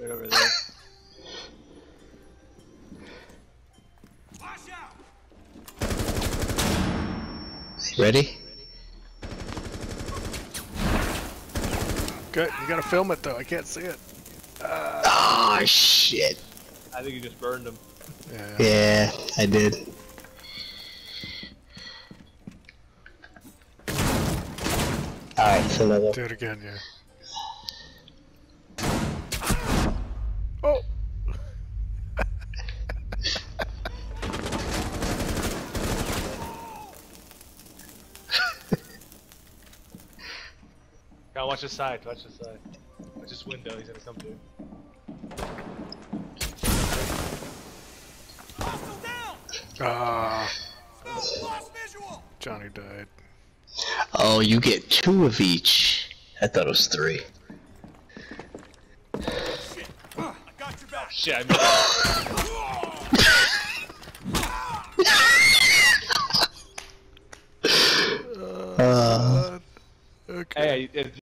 right over there. Watch out! Ready? Good. You gotta film it though. I can't see it. Oh shit. I think you just burned him. Yeah, I did. Alright, so another. Do it again, yeah. Oh! God, watch the side, watch the side. Watch this window, he's gonna come through. Ah, Lost visual! Johnny died. Oh, you get 2 of each. I thought it was 3. Shit! I got your back! Shit, I missed. Okay. Hey,